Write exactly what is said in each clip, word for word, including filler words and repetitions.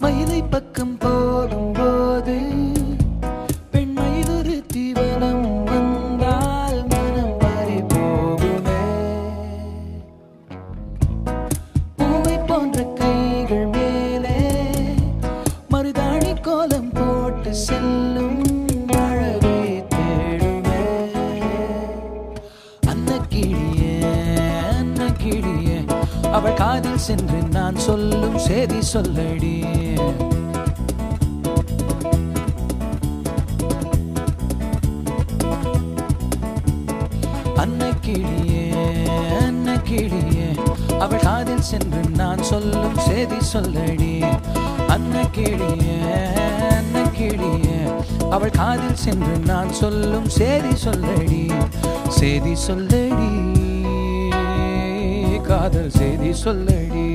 மயிலை பக்கம் போகும்போது பெண்மயிலொரு தீவனம் வந்தால் மனம் மாறி போகுமே. பூவை போன்ற கைகள் மேலே மருதாணி கோலம் போட்டு செல்லும் அழகை தேடுமே. அன்னக்கிளியே அன்னக்கிளியே அவள் காதில் சென்று நான் சொல்லும் செய்தி சொல்லடி. அன்னக்கிளியே அன்னக்கிளியே அவள் காதில் சென்று நான் சொல்லும் செய்தி சொல்லடி. அன்னக்கிளியே அன்னக்கிளியே அவள் காதில் சென்று நான் சொல்லும் செய்தி சொல்லடி. செய்தி சொல்லடி காதல் செய்தி சொல்லடி.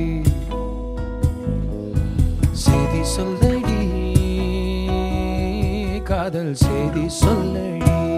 செய்தி சொல்லடி காதல் செய்தி சொல்லடி.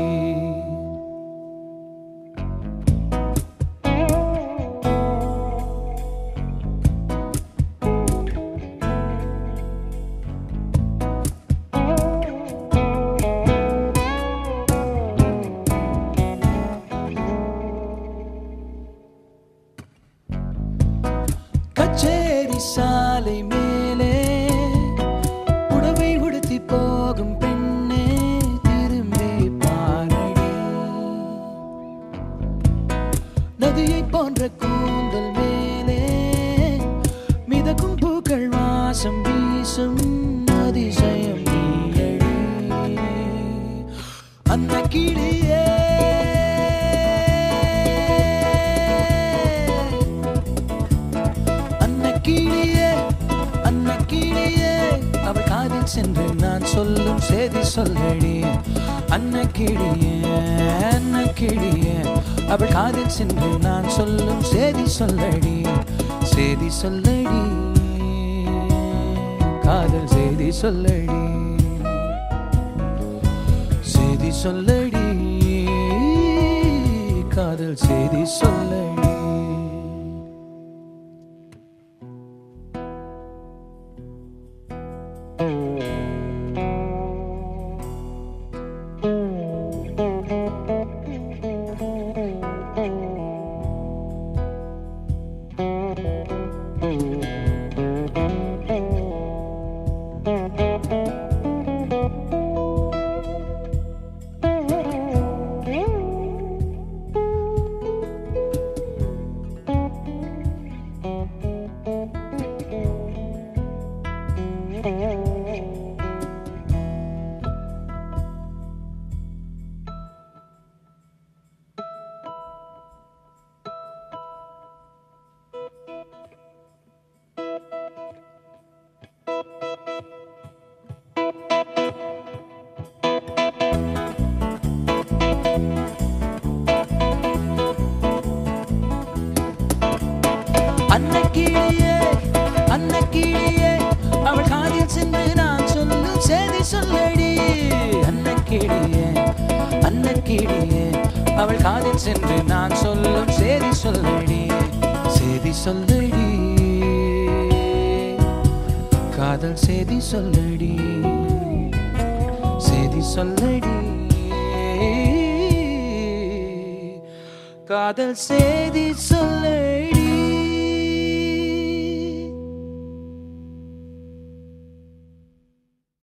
கச்சேரி சாலை மேலே புடவை உடுத்தி போகும் பெண்ணே திரும்பி பாரடி. நதியை போன்ற கூந்தல் மேலே மிதக்கும் பூக்கள் வாசம் வீசும் அதிசயம் நீயடி. அன்னக்கிளியே அன்னக்கிளியே அன்னக்கிளியே அவள் காதில் சென்று நான் சொல்லும் செய்தி சொல்லடி. அன்னக்கிளியே அன்னக்கிளியே அவள் காதில் சென்று நான் சொல்லும் செய்தி சொல்லடி. செய்தி சொல்லடி காதல் செய்தி சொல்லடி. செய்தி சொல்லடி காதல் செய்தி சொல்லடி. அன்னக்கிளியே அன்னக்கிளியே அவள் காதில் சென்று நான் சொல்லும் செய்தி சொல்லடி. அன்னக்கிளியே அன்னக்கிளியே அவள் காதில் சென்று நான் சொல்லும் செய்தி சொல்லடி. செய்தி சொல்லடி காதல் செய்தி சொல்லடி. செய்தி சொல்லடி காதல் செய்தி சொல்லடி.